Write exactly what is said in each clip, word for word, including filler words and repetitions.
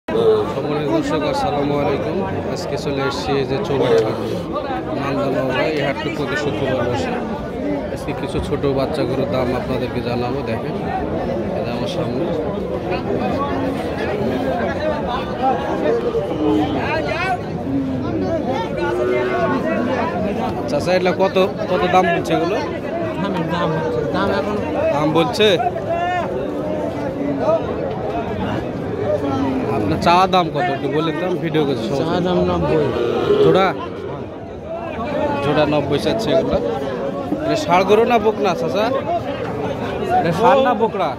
সম্মানিত দর্শক আসসালামু আলাইকুম। আজকে চলে এসেছি যে চৌবাড়ি হাট মালদা এই হাটটি প্রতি শুক্রবার বসে। আজকে কিছু ছোট বাচ্চা গরুর দাম আপনাদেরকে জানাবো। দেখেন এটা আমার সামনে। চাচা এটা কত কত দাম বলছে এগুলো? দাম বলছে আপনার চাওয়া দাম কত একটু বললেন তো? ভিডিও করছি। চাওয়া দাম নব্বই। জোড়া জোড়া নব্বই চাচ্ছে এগুলো। এটা ষাড় গরু না বকনা চাচা? এটা ষাড় না বকরা?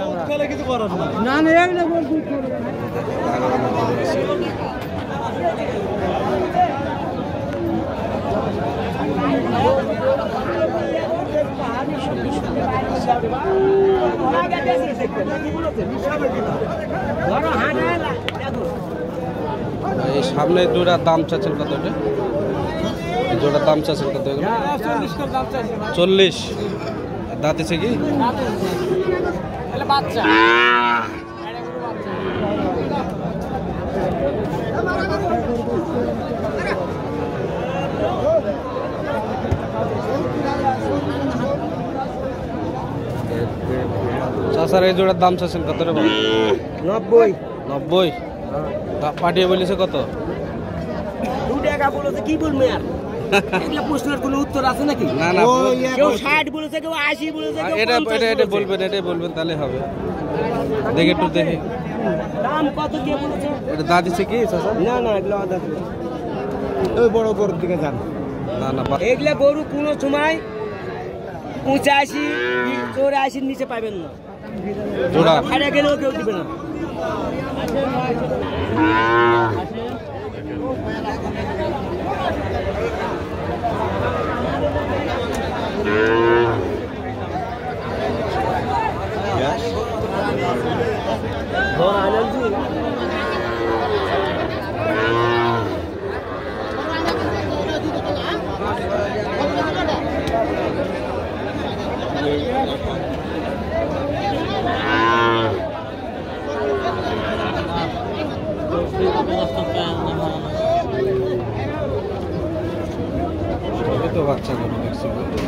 এই সামনে দুটার দাম চাচ্ছেন কত? জোড়ার দাম চাচ্ছেন কত? চল্লিশ। দাঁতেছে কি? চাষার এই জোড়ার দাম চাচ্ছেন কত রে? নব্বই। নব্বই পাঠিয়ে বলেছে কত? দু টাকা বলেছে। কি বলবো আর এগুলা প্রশ্নের কোনো উত্তর আছে নাকি? না না, কেউ ষাট বলেছে, কেউ আশি বলেছে, এটা এটা এটা বলবেন, এটাই বলবেন তাহলে হবে। দেখে একটু দেখে দাম কত কে বলেছে? এটা দাঁত দিচ্ছে কি চাচা? না না, এগুলো আদা ওই বড় গরুর দিকে যান। না না, এগুলা গরু কোনো সময় পঁচাশি চৌরাশির নিচে পাবেন না। জোড়া ফাড়ে গেলেও কেউ দিবে না। তো বাচ্চা গরু দেখছি।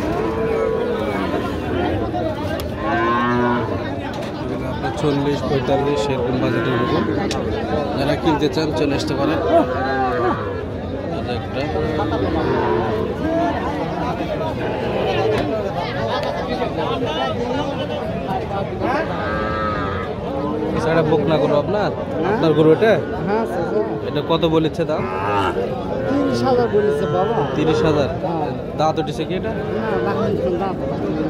আপনার চল্লিশ পঁয়তাল্লিশ এরকম বাজেটের গরু যারা কিনতে চান চলে আসতে পারেন। একটা এটা বকনা গরু আপনার? আপনার গরু এটা? এটা কত বলেছে দাম? তিরিশ হাজার বলেছে বাবা। তিরিশ হাজার। দাঁত উঠেছে কি এটা?